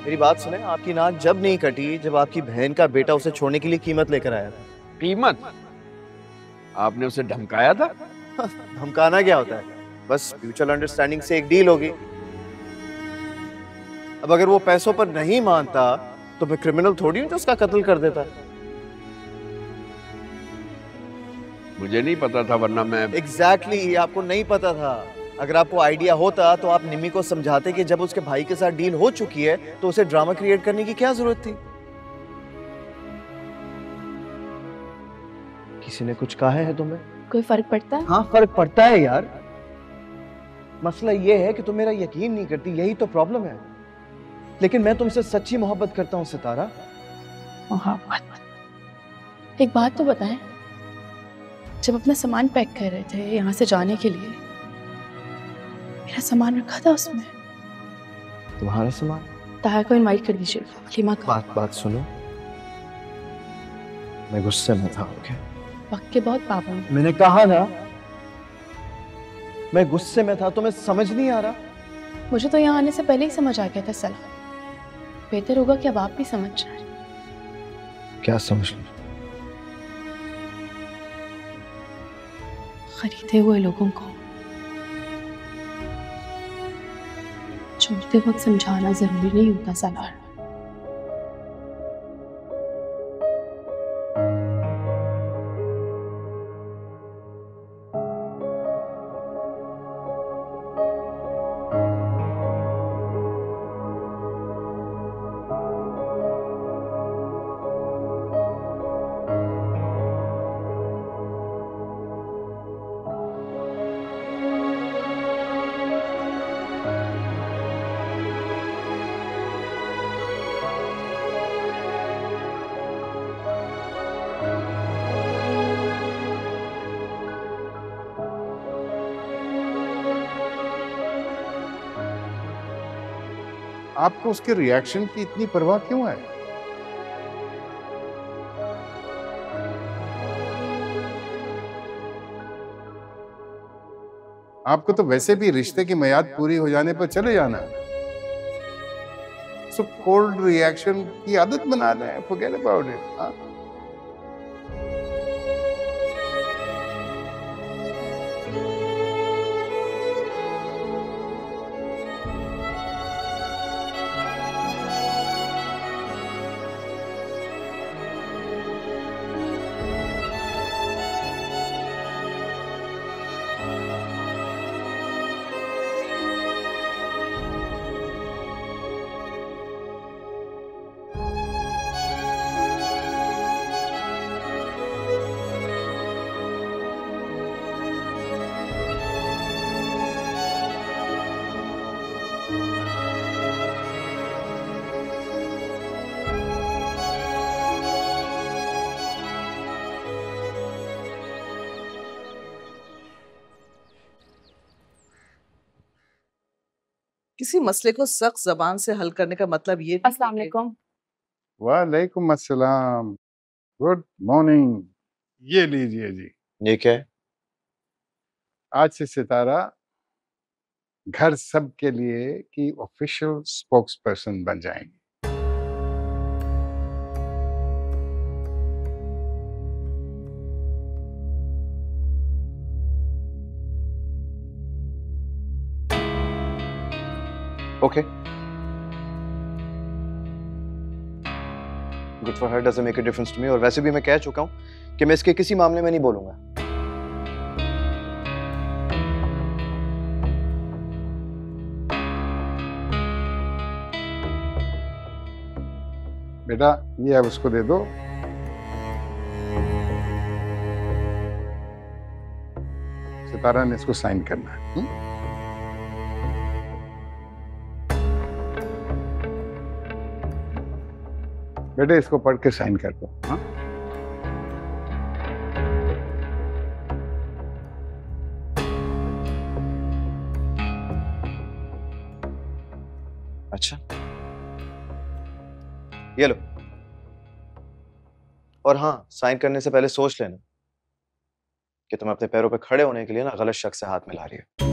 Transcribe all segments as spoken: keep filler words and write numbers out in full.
मेरी बात सुने, आपकी नाक जब नहीं कटी जब आपकी बहन का बेटा उसे छोड़ने के लिए कीमत लेकर आया था। कीमत? आपने उसे धमकाया था? धमकाना क्या होता है, बस म्यूचुअल अंडरस्टैंडिंग से एक डील होगी। अब अगर वो पैसों पर नहीं मानता तो मैं क्रिमिनल थोड़ी हूं जो उसका कत्ल कर देता। मुझे नहीं पता था, वरना मैं एग्जैक्टली exactly, आपको नहीं पता था। अगर आपको आइडिया होता तो आप निम्मी को समझाते कि जब उसके भाई के साथ डील हो चुकी है तो उसे ड्रामा क्रिएट करने की क्या जरूरत थी। किसी ने कुछ कहा है तुम्हें? कोई फर्क पड़ता है? हाँ फर्क पड़ता है यार। मसला ये है कि तुम मेरा यकीन नहीं करती, यही तो प्रॉब्लम है। लेकिन मैं तुमसे सच्ची मोहब्बत करता हूँ सितारा। मोहब्बत? एक बात तो बताएं, जब अपना सामान पैक कर रहे थे यहाँ से जाने के लिए, मेरा सामान रखा था उसमें। तुम्हारा सामान? ताहा को इनवाइट कर दीजिए, हलीमा को। बात बात सुनो, मैं गुस्से में था। ओके, वक्त के बहुत पाबंद। मैंने कहा ना मैं गुस्से में था, तुम्हें समझ नहीं आ रहा? मुझे तो यहाँ आने से पहले ही समझ आ गया था सलाम। बेहतर होगा कि अब आप भी समझ जाए। क्या समझ लो? खरीदे हुए लोगों को छोड़ते वक्त समझाना जरूरी नहीं होता सलार। आपको उसके रिएक्शन की इतनी परवाह क्यों है? आपको तो वैसे भी रिश्ते की मियाद पूरी हो जाने पर चले जाना। सो कोल्ड रिएक्शन की आदत बना रहे हैं, फॉरगेट अबाउट इट। हाँ, किसी मसले को सख्त जबान से हल करने का मतलब ये नहीं अस्सलाम कि- वालेकुम। वालेकुम अस्सलाम, गुड मॉर्निंग। ये लीजिए जी, ये क्या है? आज से सितारा घर सब के लिए की ऑफिशियल स्पोक्स पर्सन बन जाएंगे। Okay, good for her, doesn't make a difference to me. और वैसे भी मैं कह चुका हूं कि मैं इसके किसी मामले में नहीं बोलूंगा। बेटा ये अब उसको दे दो। सितारा ने इसको साइन करना है। हुँ? बेटे इसको पढ़ के साइन कर दो। हाँ? अच्छा, ये लो। और हाँ, साइन करने से पहले सोच लेना कि तुम अपने पैरों पे खड़े होने के लिए ना गलत शख्स से हाथ मिला रही हो।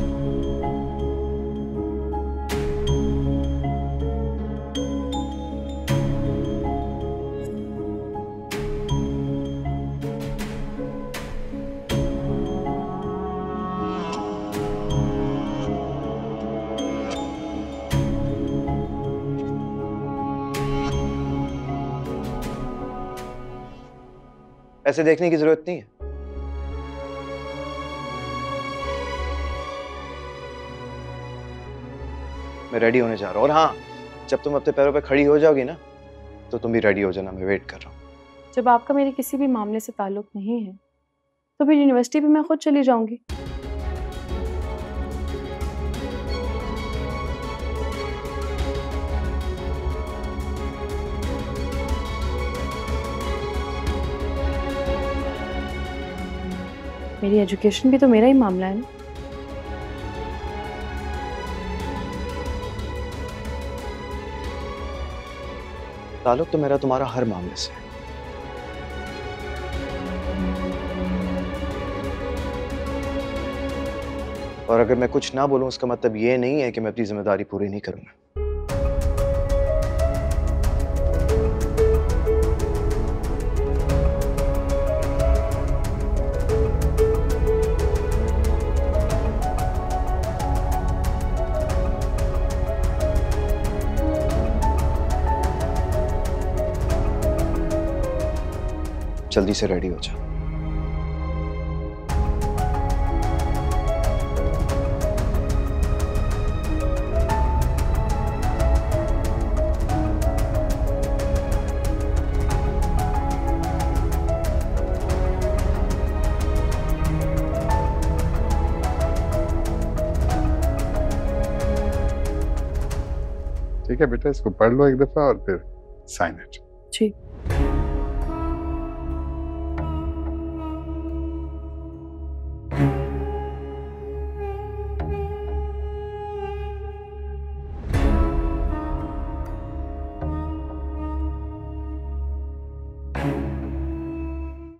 ऐसे देखने की जरूरत नहीं है। मैं रेडी होने जा रहा हूँ, और हाँ, जब तुम अपने पैरों पे खड़ी हो जाओगी ना, तो तुम भी रेडी हो जाना, मैं वेट कर रहा हूँ। जब आपका मेरे किसी भी मामले से ताल्लुक नहीं है तो फिर यूनिवर्सिटी भी मैं खुद चली जाऊंगी। मेरी एजुकेशन भी तो मेरा ही मामला है ना। ताल्लुक तो मेरा तुम्हारा हर मामले से है। और अगर मैं कुछ ना बोलूं उसका मतलब ये नहीं है कि मैं अपनी जिम्मेदारी पूरी नहीं करूंगा। जल्दी से रेडी हो जा। ठीक है बेटा, इसको पढ़ लो एक दफा और फिर साइन इट। जी।